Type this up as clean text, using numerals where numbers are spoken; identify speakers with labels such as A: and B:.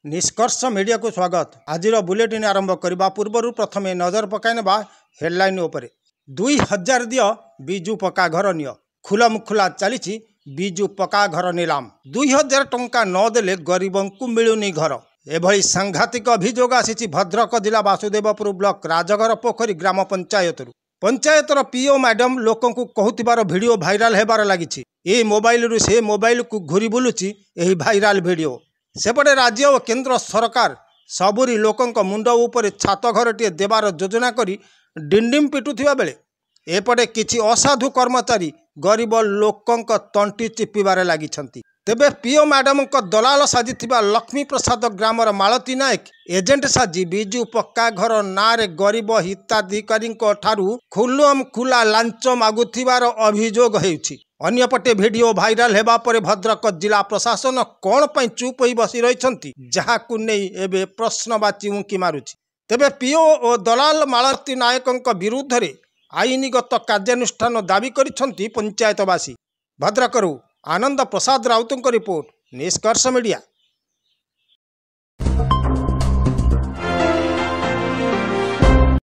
A: निष्कर्ष मीडिया को स्वागत। आज बुलेटिन आरंभ करने पूर्व प्रथमे नजर पकाइने हेडलाइन उपरे 2000 दियो बिजु पक्का घर नियो खुलम खुला चली बिजु पक्का घर नीलाम 2000 टंका नदेले गरीबों को मिलुनी घर एभली सांघातिक अभियोग आसी भद्रक जिला वासुदेवपुर ब्लॉक राजगर पोखरी ग्राम पंचायतर पीओ मैडम लोकों को कहूथिबार वीडियो भाइराल हेबार लागिछि। ए मोबाइल रु से मोबाइल को घूरी बुलुछि एही भाइराल वीडियो। सेपटे राज्य और केंद्र सरकार सबुरी लोकों मुंड उपरे छात घरटीए देवार योजना करी डिंडिम पिटुथिबा बेले एपटे किछि असाधु कर्मचारी गरीब लोकों तंटी चिपिबारे लागिछंती। तेबे पीओ मैडम को दलाल साजिथिबा लक्ष्मी प्रसाद ग्रामर मालती नायक एजेंट साजी बिजु पक्का घर नारे गरीब हिताधिकारी ठारू खुलम खुला लांच मागुथिबार अभियोग हेउछि। अन्यपटे वीडियो भाइराल हेबा परे भद्रक जिला प्रशासन कौन पई चुप होई बसी रहिछंती जहाकु नै एबे प्रश्नवाची उंकी मारुछि। तेबे पीओ और दलाल मालती नायक विरुद्ध रे आईनगत कार्यानुष्ठान दाबी करिछंती पंचायतवासी। भद्रकरू आनंद प्रसाद राउतों रिपोर्ट, निष्कर्ष मीडिया।